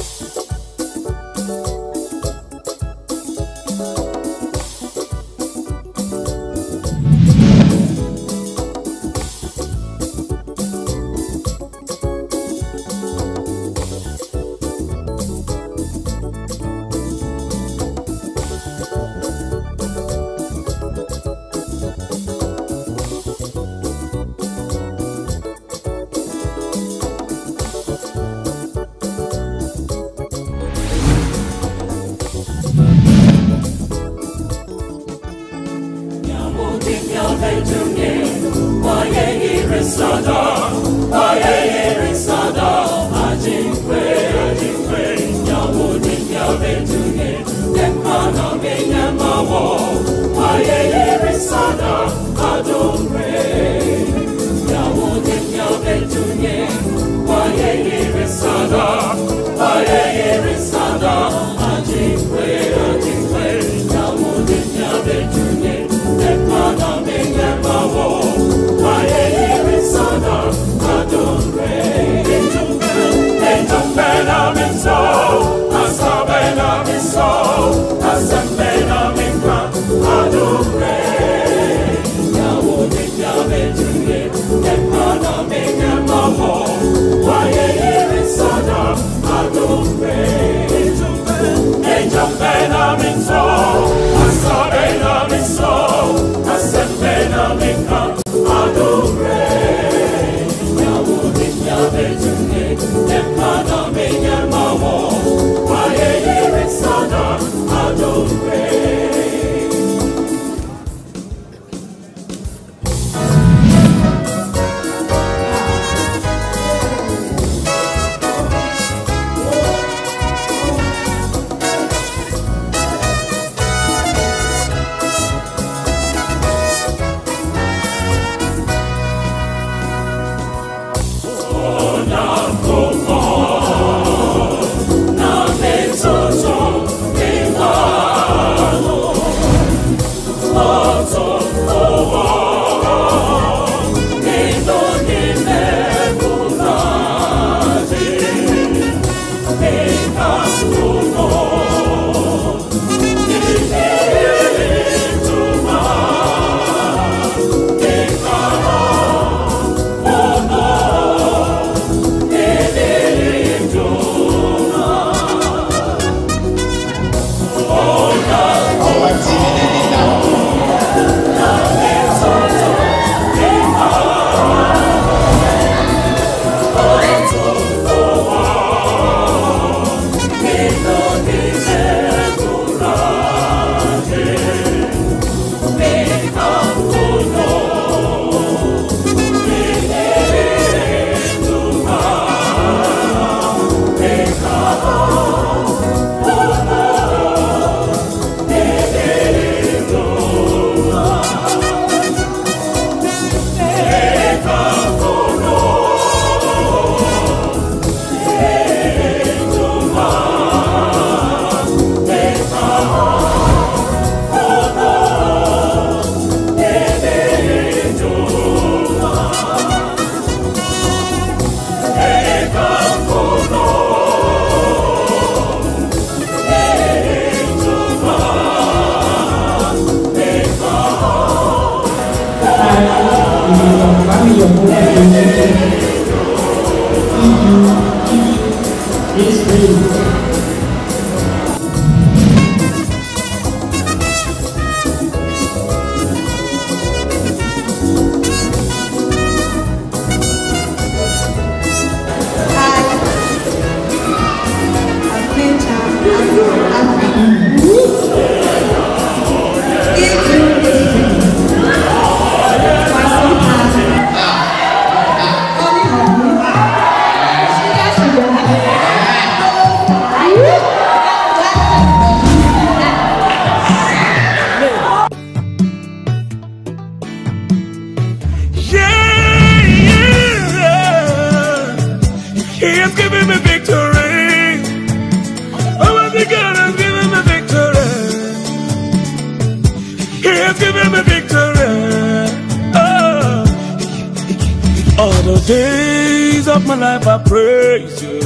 Days of my life I praise you.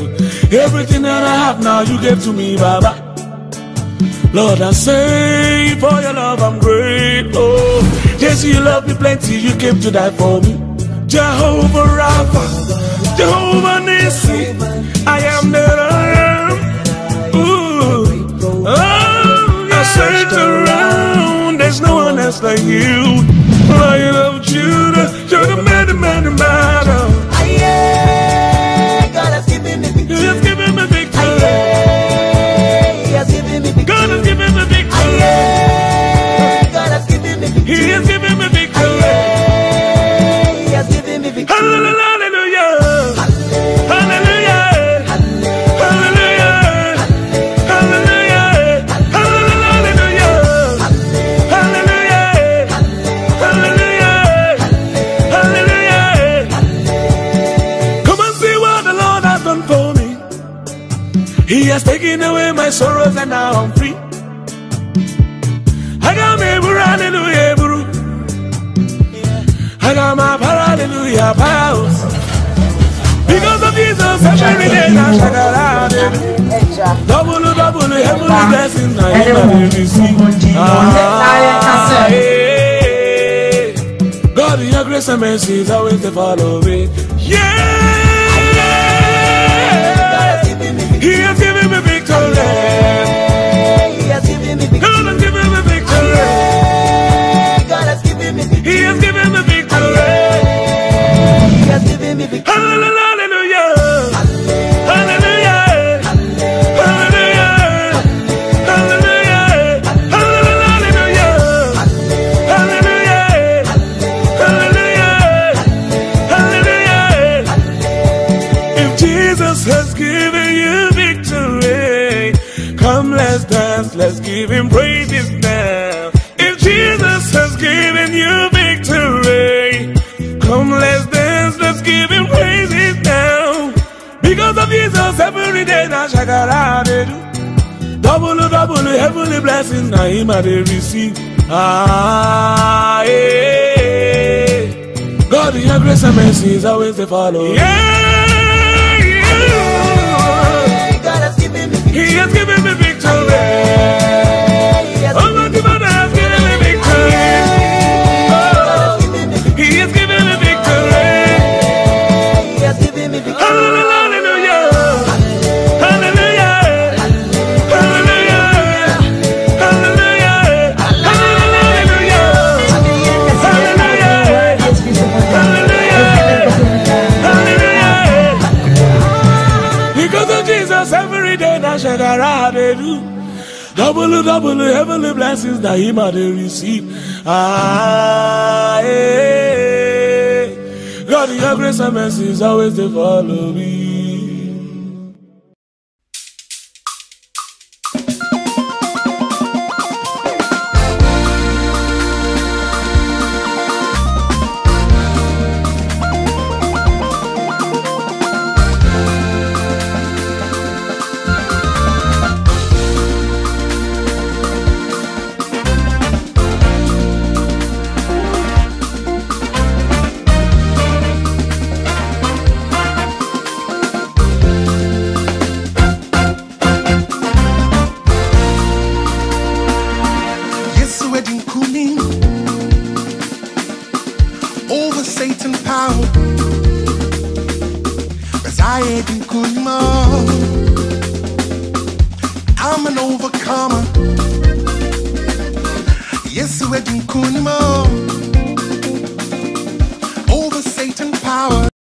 Everything that I have now, you gave to me, Baba. Lord, I say for your love, I'm grateful. Yes, you love me plenty, you came to die for me. Jehovah Rapha, Jehovah Nissi, I am that I am. Ooh. Oh, I searched around, there's no one else like you. Lion of Judah, you're the man, the man, the man. God has given me victory. He has given me victory. He has given me victory. God has given me victory. God has given me victory. He has given me victory. He has given me victory. Hallelujah. Hallelujah. Hallelujah. Hallelujah. Hallelujah. Hallelujah. Hallelujah. Hallelujah. Come and see what the Lord has done for me. He has taken away my sorrows and now I'm free. I got me, hallelujah, bro. I got my hallelujah power. Because of Jesus, every day I shall out. Double, heavenly blessings I never receive. God, in your grace and mercy is always to follow me. Yeah. He has given me victory. He has given me victory. God has given me victory. God has given me victory. He has given me victory. He has given me victory. Hallelujah. Hallelujah. Hallelujah. Hallelujah. Hallelujah. Hallelujah. Hallelujah. Hallelujah. If Jesus has given you victory, come let's dance, let's give him praises now. If Jesus has given you victory, come let's dance, let's give him praises now. Because of Jesus, every day I shall out. Double, heavenly blessings now him I receive. God, in your grace and mercy is always to follow. God has given me victory. He has given me victory. Oh, my God has given me victory. Oh, He has given me victory. He has given me victory. Hallelujah. Hallelujah. Hallelujah. Hallelujah. Hallelujah. Because of Jesus, every day I shall do. Double, heavenly blessings that he might receive. God, your grace and mercy is always to follow me. Over Satan power, 'cause I ain't been cool more. I'm an overcomer. Yes, we're doing cool more. Over Satan power.